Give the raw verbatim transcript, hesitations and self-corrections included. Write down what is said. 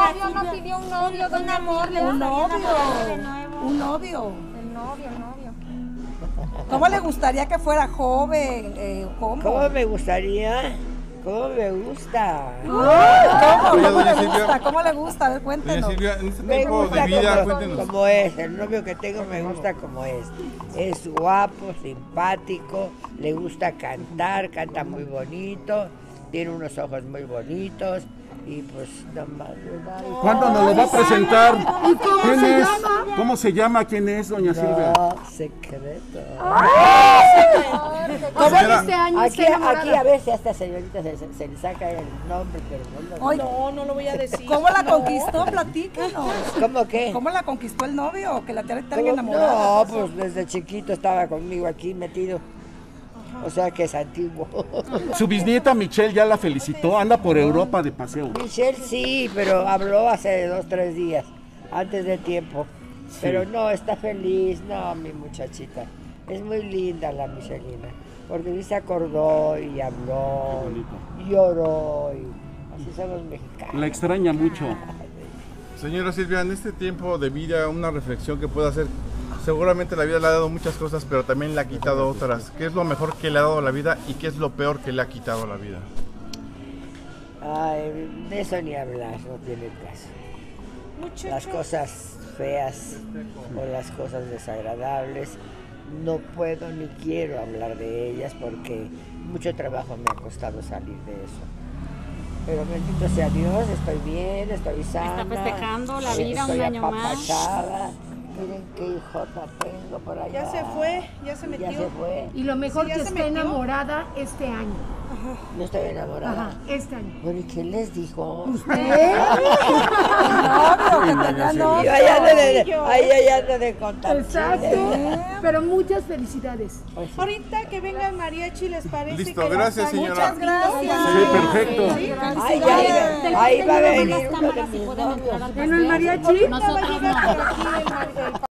novio no pidió un novio, don amor. Le Un novio. de nuevo. Un novio. El novio, el novio. ¿Cómo le gustaría que fuera joven? Eh, ¿Cómo? ¿Cómo me gustaría? ¿Cómo me gusta? ¿Cómo? Oye, ¿Cómo doña le Silvia. gusta? ¿Cómo le gusta? A ver, Doña cuéntenos. Silvia, en este Me tiempo gusta de vida, como, cuéntenos. como es, el novio que tengo me gusta como es. Es guapo, simpático, le gusta cantar, canta muy bonito, tiene unos ojos muy bonitos y pues nomás. ¿Cuándo nos lo va a presentar? ¿Y cómo ¿Quién se es? llama? ¿Cómo se llama? ¿Quién es, doña Silvia? No, secreto. O sea, que Señora, este año Aquí, está enamorada. aquí a veces a esta señorita se, se- se le saca el nombre, pero no lo Oye, No, no lo voy a decir. ¿cómo la conquistó? Platíquenos. ¿Cómo qué? ¿Cómo la conquistó el novio? Que la tiene tan ¿Cómo? enamorada. No, pues desde chiquito estaba conmigo aquí metido. O sea que es antiguo. Su bisnieta Michelle ya la felicitó, anda por Europa de paseo. Michelle sí, pero habló hace dos, tres días, antes de tiempo. Pero no, está feliz, no, mi muchachita. Es muy linda la Michelina, porque sí se acordó y habló, y lloró, y así somos mexicanos. La extraña mucho. Señora Silvia, en este tiempo de vida, una reflexión que pueda hacer. Seguramente la vida le ha dado muchas cosas, pero también le ha quitado otras. ¿Qué es lo mejor que le ha dado la vida y qué es lo peor que le ha quitado la vida? Ay, de eso ni hablar, no tiene caso. Las cosas feas o las cosas desagradables, no puedo ni quiero hablar de ellas porque mucho trabajo me ha costado salir de eso. Pero bendito sea Dios, estoy bien, estoy sana. Está festejando la eh, vida estoy un año más. apapachada. Miren qué hijota tengo por allá. Ya se fue, ya se Ya metió. se fue. Y lo mejor Sí, ya que se está metió. enamorada este año. No estoy enamorada. Ajá, este año. Bueno, ¿y quién les dijo? Novio, que tenía novio. Yo allá ando de, ahí allá ando de contar. Exacto. Pero muchas felicidades. Pues sí. Ahorita que venga el mariachi, ¿les parece? Listo, que gracias, las- señora. Muchas gracias. Sí, perfecto. Ay, ya, ahí va a venir uno de mis novios. ¿En el mariachi? Nosotros no. Aquí el- el